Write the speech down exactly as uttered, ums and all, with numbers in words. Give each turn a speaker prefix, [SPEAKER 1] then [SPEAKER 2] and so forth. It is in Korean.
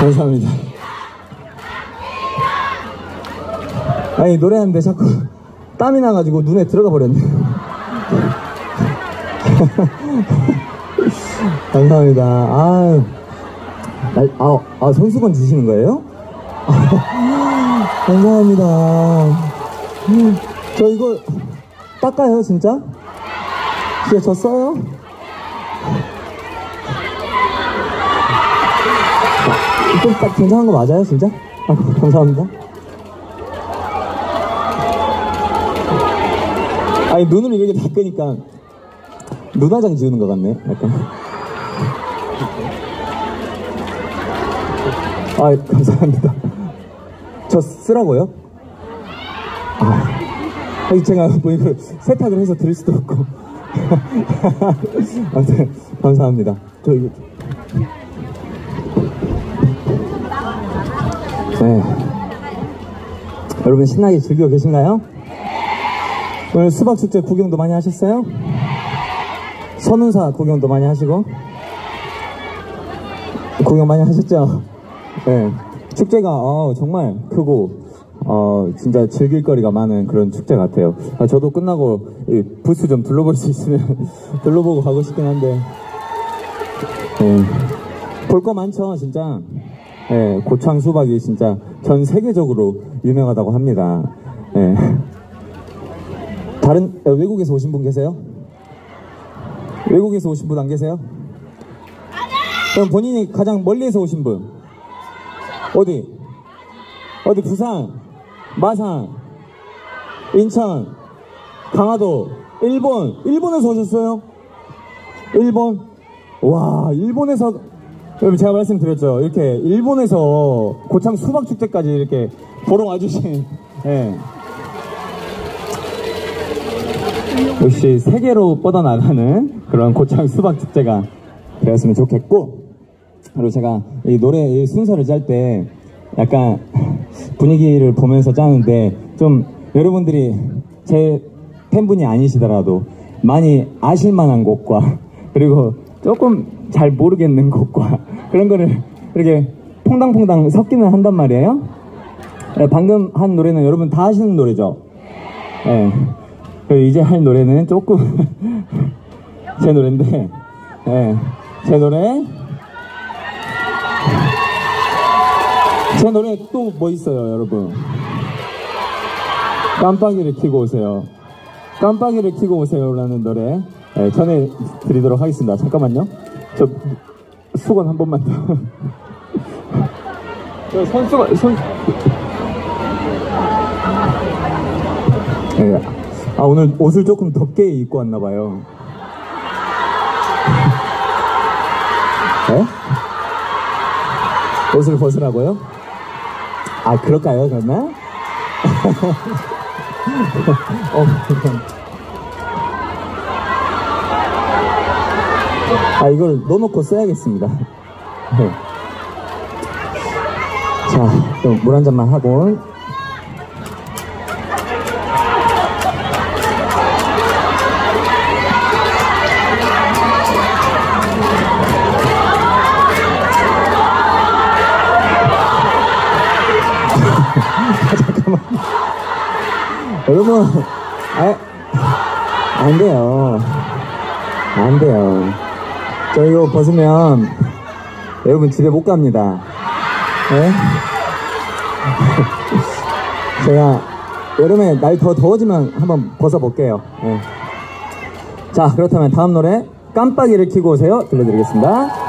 [SPEAKER 1] 감사합니다. 아니, 노래하는데 자꾸 땀이 나가지고 눈에 들어가 버렸네요. 감사합니다. 아, 아, 아, 손수건 주시는 거예요? 감사합니다. 저 이거 닦아요, 진짜? 진짜 저 써요? 좀 딱 괜찮은 거 맞아요, 진짜? 아, 감사합니다. 아니, 눈을 이렇게 닦으니까 눈화장 지우는 것 같네, 약간. 아, 감사합니다. 저 쓰라고요? 아, 아니, 제가 뭐 이걸 세탁을 해서 드릴 수도 없고. 아무튼, 감사합니다. 저 이거. 네. 여러분 신나게 즐기고 계신가요? 오늘 수박축제 구경도 많이 하셨어요? 선운사 구경도 많이 하시고 구경 많이 하셨죠? 네. 축제가 어, 정말 크고 어, 진짜 즐길 거리가 많은 그런 축제 같아요. 아, 저도 끝나고 이 부스 좀 둘러볼 수 있으면 둘러보고 가고 싶긴 한데 네. 볼 거 많죠 진짜. 네, 고창 수박이 진짜 전 세계적으로 유명하다고 합니다. 네. 다른 어, 외국에서 오신 분 계세요? 외국에서 오신 분 안 계세요? 그럼 본인이 가장 멀리에서 오신 분 어디? 어디? 부산, 마산, 인천, 강화도, 일본. 일본에서 오셨어요? 일본? 와, 일본에서 여러분 제가 말씀드렸죠. 이렇게 일본에서 고창 수박축제까지 이렇게 보러 와주신 예. 역시 세계로 뻗어나가는 그런 고창 수박축제가 되었으면 좋겠고, 그리고 제가 이 노래 이 순서를 짤 때 약간 분위기를 보면서 짜는데 좀 여러분들이 제 팬분이 아니시더라도 많이 아실만한 곡과 그리고 조금 잘 모르겠는 곡과 그런 거를 이렇게 퐁당퐁당 섞기는 한단 말이에요. 네, 방금 한 노래는 여러분 다 아시는 노래죠. 네. 그리고 이제 할 노래는 조금 제 노래인데 네. 제 노래 제 노래 또 뭐 있어요 여러분? 깜빡이를 켜고 오세요. 깜빡이를 켜고 오세요 라는 노래 네, 전해드리도록 하겠습니다. 잠깐만요. 저 수건 한 번만 더. 저 손수건 손. 네. 아 오늘 옷을 조금 덥게 입고 왔나봐요. 네? 옷을 벗으라고요? 아 그럴까요 그러면? 어, 아 이걸 넣어놓고 써야겠습니다. 네. 자, 또 물 한 잔만 하고. 잠깐만. 여러분, 아, 안 돼요. 안 돼요. 저 이거 벗으면 여러분 집에 못 갑니다. 네? 제가 여름에 날 더 더워지면 한번 벗어볼게요. 네. 자, 그렇다면 다음 노래 깜빡이를 켜고 오세요 들려드리겠습니다.